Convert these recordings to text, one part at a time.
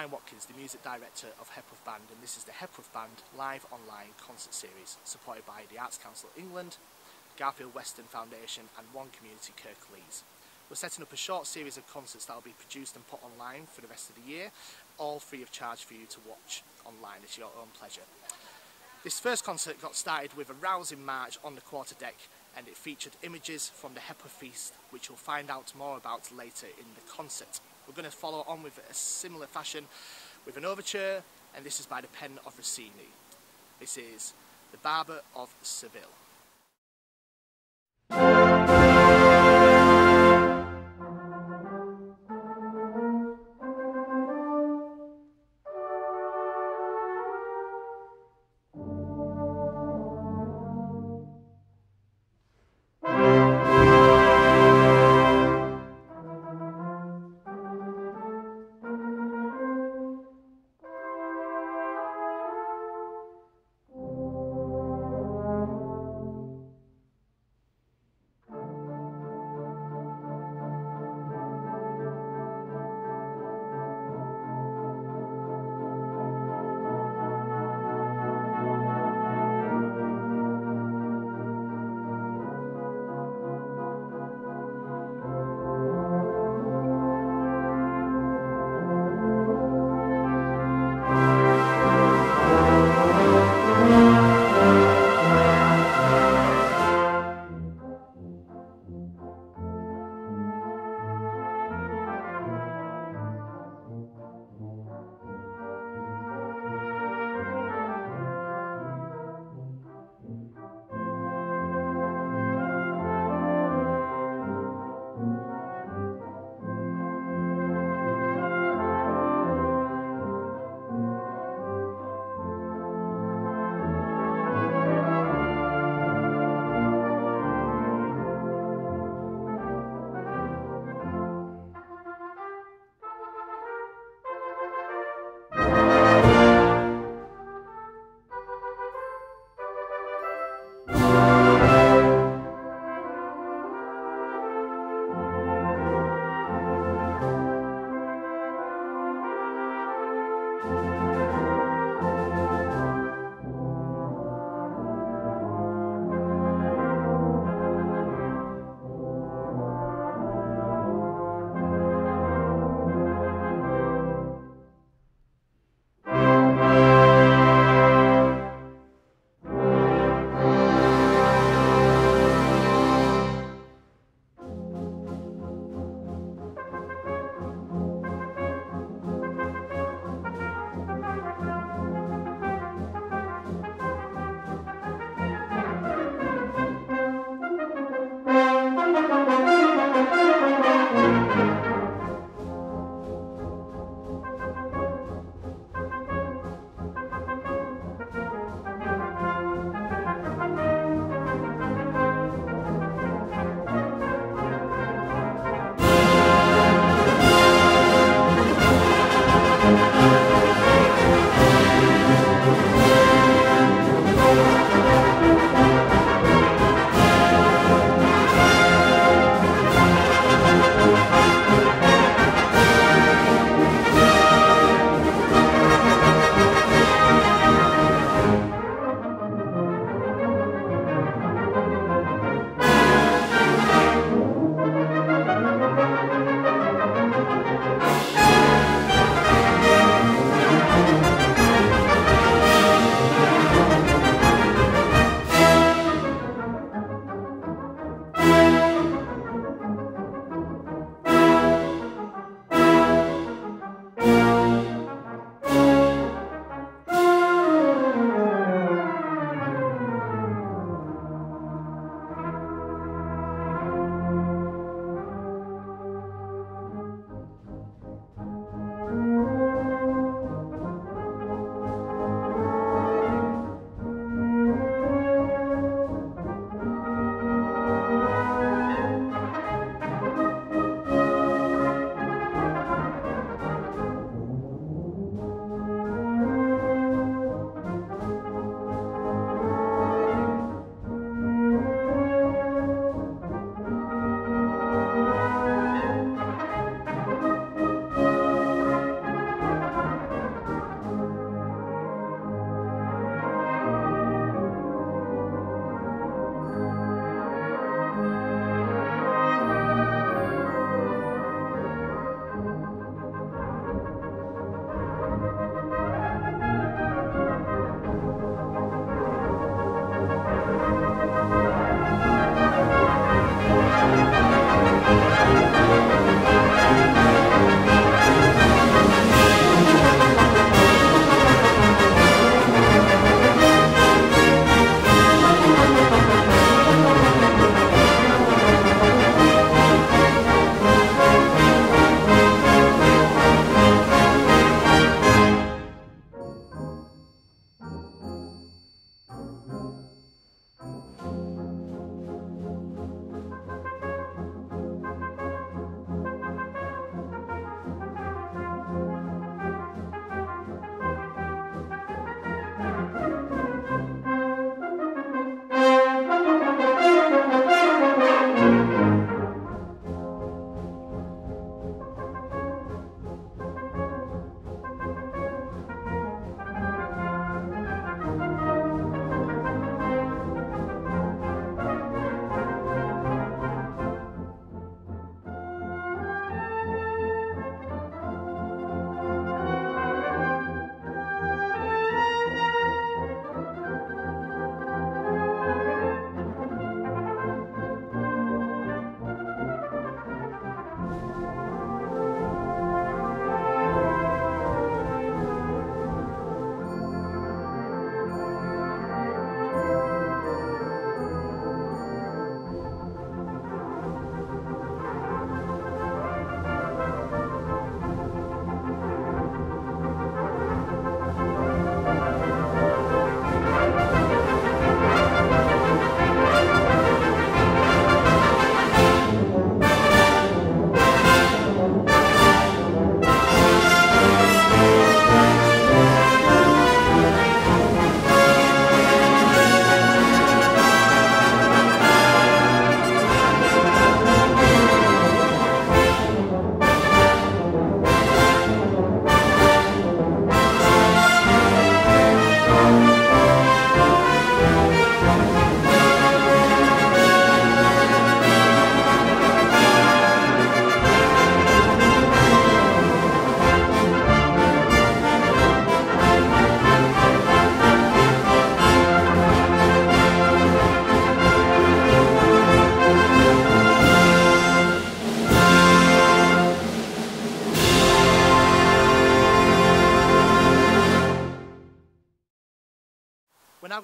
Brian Watkins, the music director of Hepworth Band, and this is the Hepworth Band live online concert series supported by the Arts Council England, Garfield Weston Foundation and One Community Kirklees. We're setting up a short series of concerts that will be produced and put online for the rest of the year, all free of charge for you to watch online at your own pleasure. This first concert got started with a rousing march on the quarterdeck, and it featured images from the Hepworth Feast, which you'll find out more about later in the concert. We're going to follow on with a similar fashion with an overture, and this is by the pen of Rossini. This is The Barber of Seville.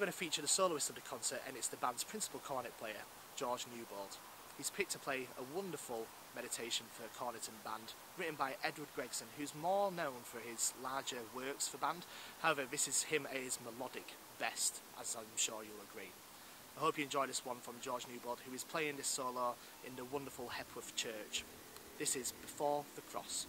going to feature the soloist of the concert, and it's the band's principal cornet player, George Newbold. He's picked to play a wonderful meditation for cornet and band, written by Edward Gregson, who's more known for his larger works for band. However, this is him at his melodic best, as I'm sure you'll agree. I hope you enjoy this one from George Newbold, who is playing this solo in the wonderful Hepworth Church. This is Before the Cross.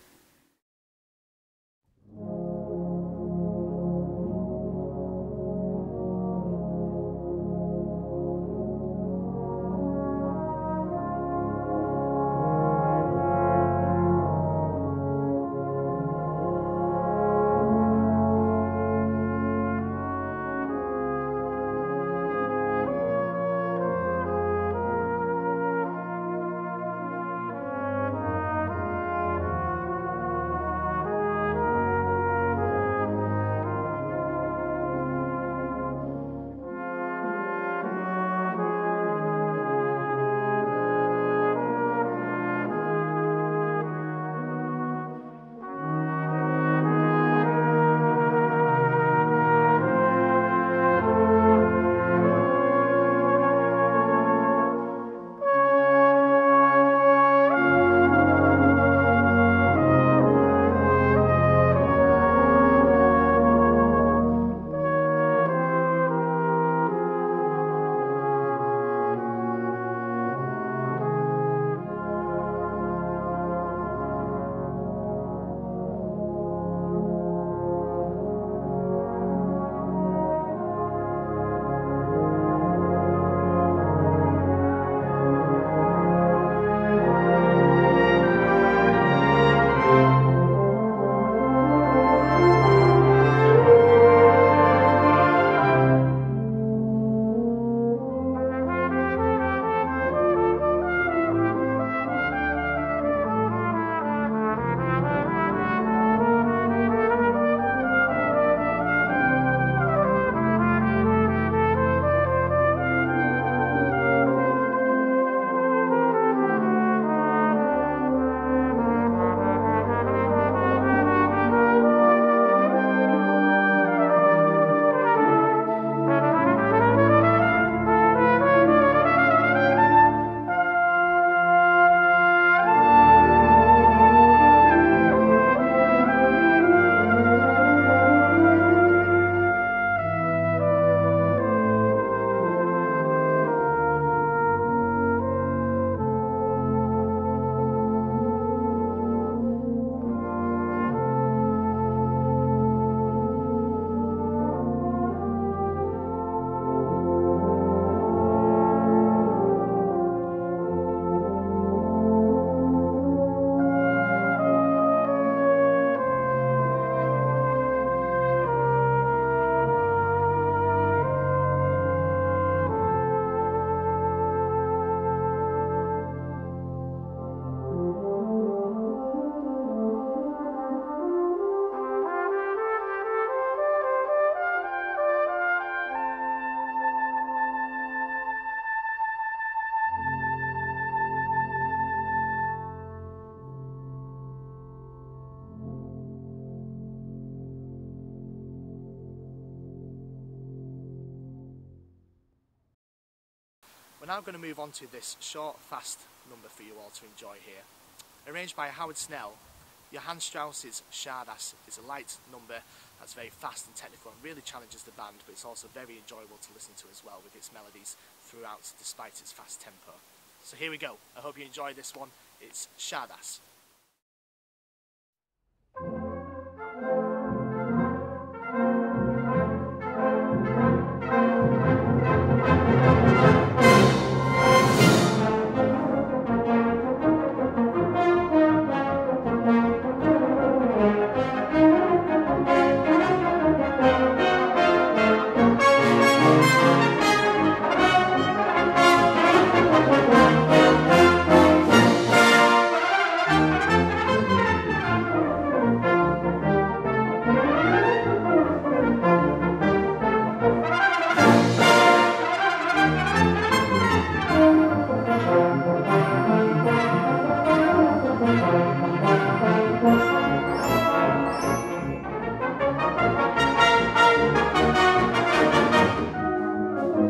We're now going to move on to this short, fast number for you all to enjoy here. Arranged by Howard Snell, Johann Strauss's Czardas is a light number that's very fast and technical and really challenges the band, but it's also very enjoyable to listen to as well with its melodies throughout despite its fast tempo. So here we go. I hope you enjoy this one. It's Czardas.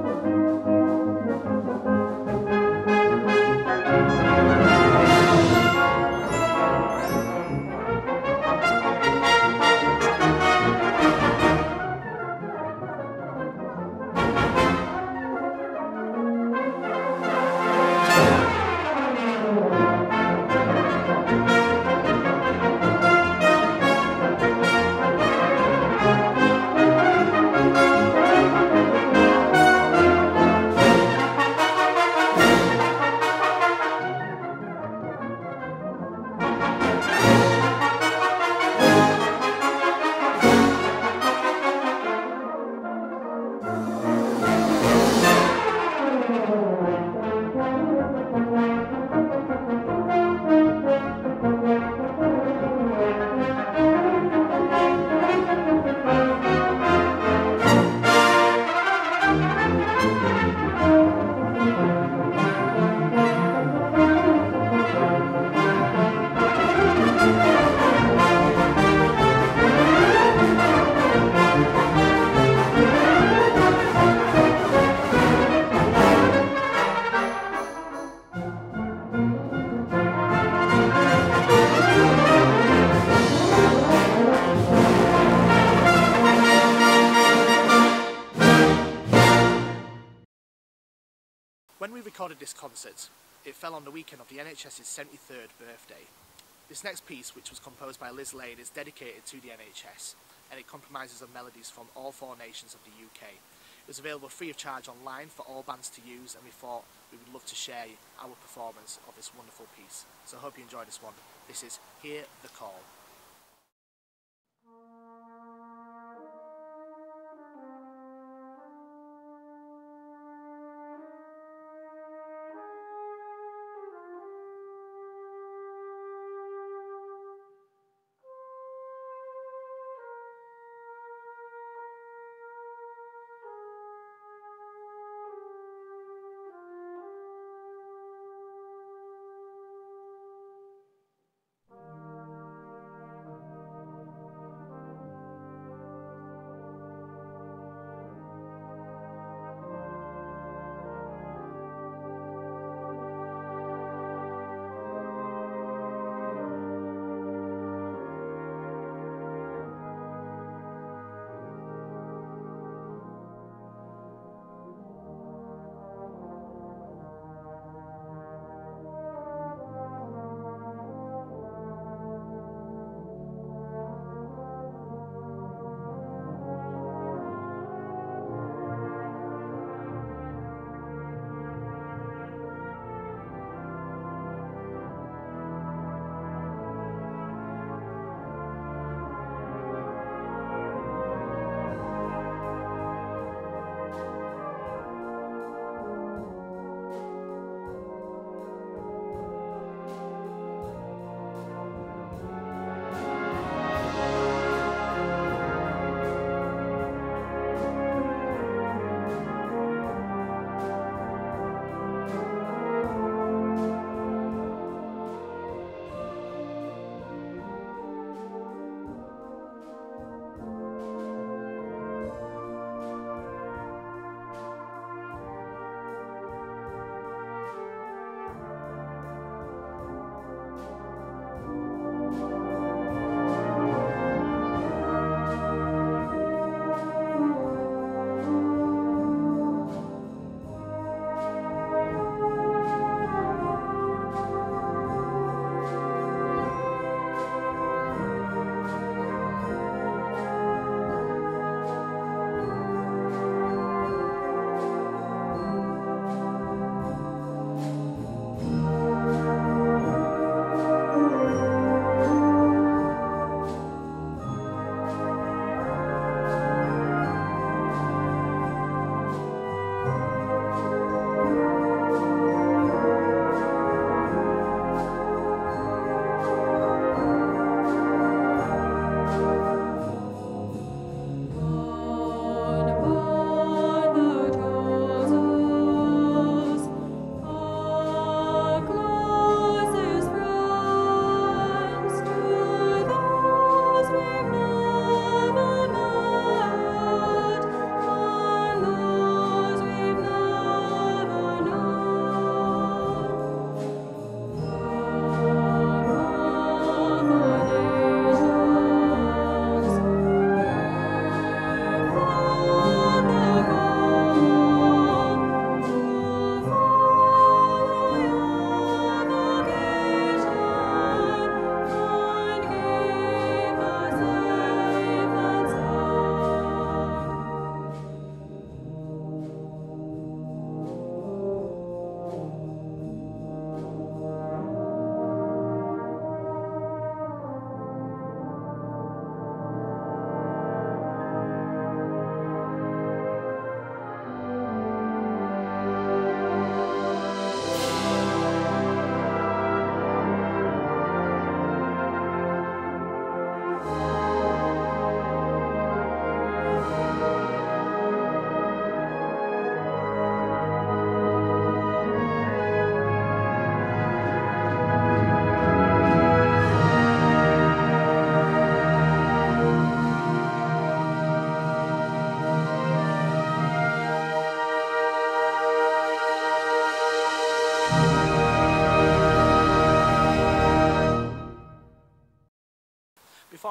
When we recorded this concert, it fell on the weekend of the NHS's 73rd birthday. This next piece, which was composed by Liz Lane, is dedicated to the NHS, and it compromises of melodies from all four nations of the UK. It was available free of charge online for all bands to use, and we thought we would love to share our performance of this wonderful piece. So I hope you enjoy this one. This is Hear the Call.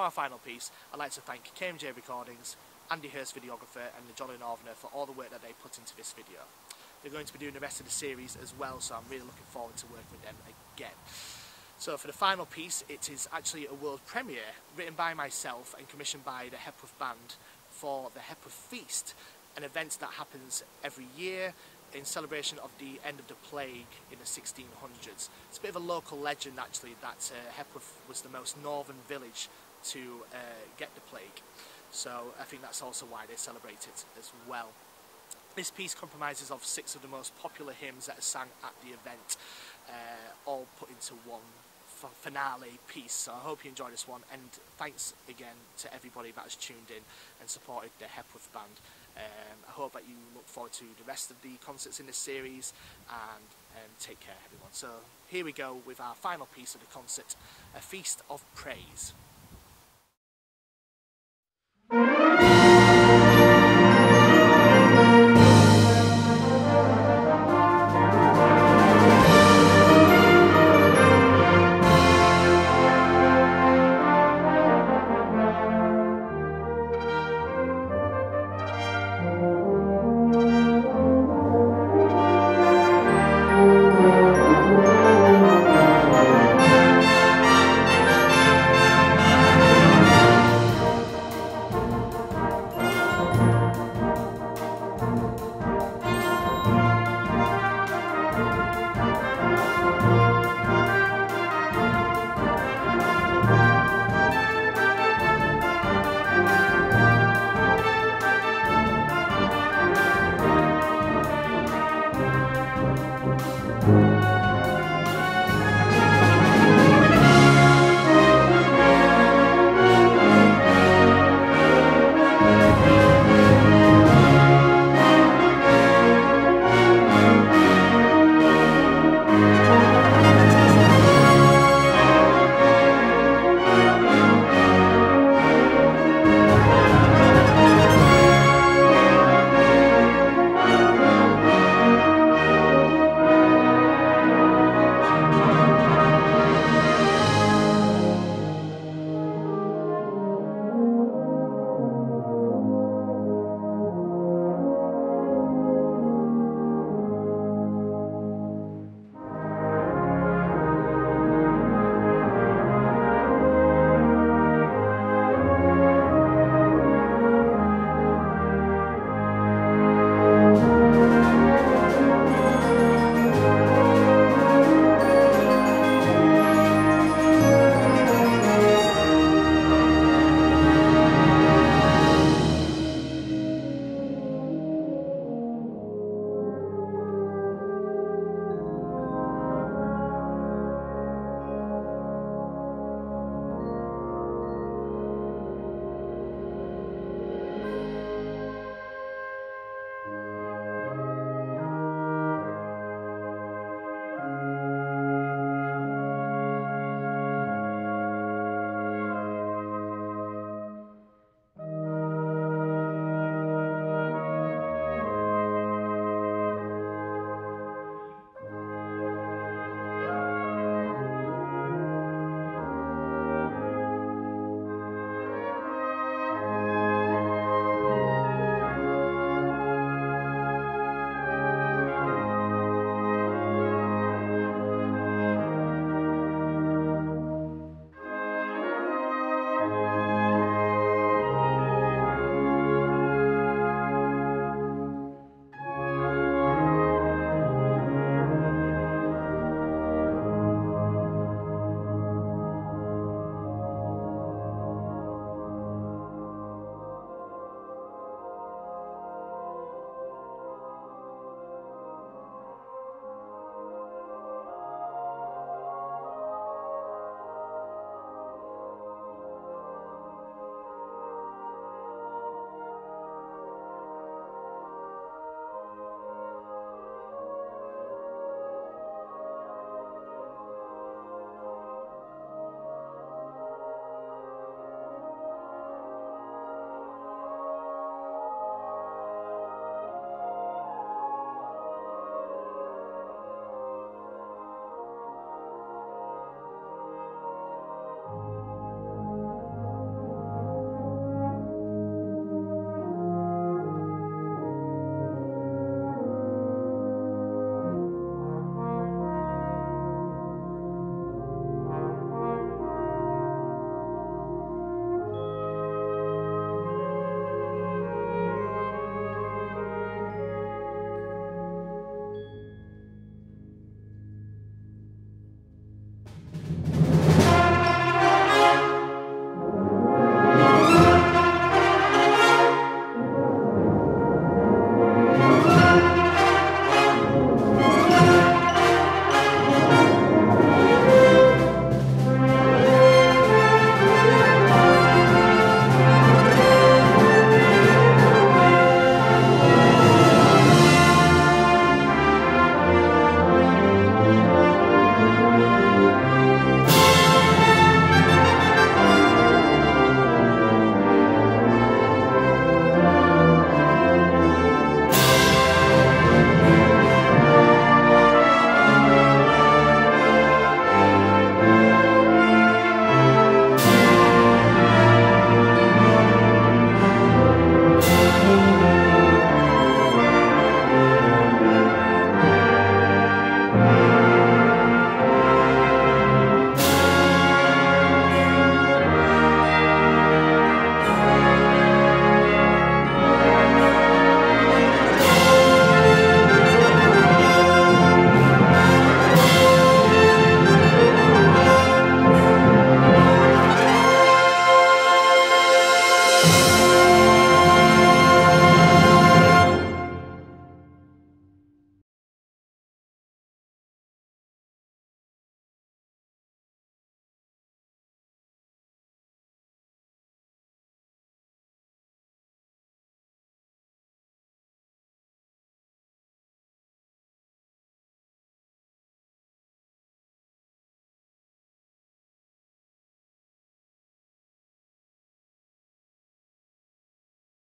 our final piece, I'd like to thank KMJ Recordings, Andy Hurst Videographer and the Jolly Northerner for all the work that they put into this video. They're going to be doing the rest of the series as well, so I'm really looking forward to working with them again. So for the final piece, it is actually a world premiere, written by myself and commissioned by the Hepworth Band for the Hepworth Feast, an event that happens every year in celebration of the end of the plague in the 1600s. It's a bit of a local legend actually that Hepworth was the most northern village to get the plague. So I think that's also why they celebrate it as well. This piece compromises of 6 of the most popular hymns that are sang at the event, all put into one finale piece. So I hope you enjoy this one, and thanks again to everybody that has tuned in and supported the Hepworth Band. I hope that you look forward to the rest of the concerts in this series, and take care everyone. So here we go with our final piece of the concert, A Feast of Praise.